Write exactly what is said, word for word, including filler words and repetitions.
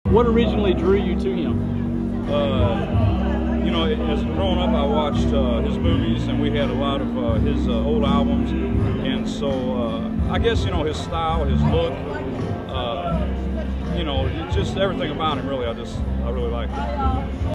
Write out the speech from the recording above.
What originally drew you to him? Uh, you know, as growing up, I watched uh, his movies, and we had a lot of uh, his uh, old albums, and so uh, I guess, you know, his style, his look, uh, you know, just everything about him, really, I just, I really liked it.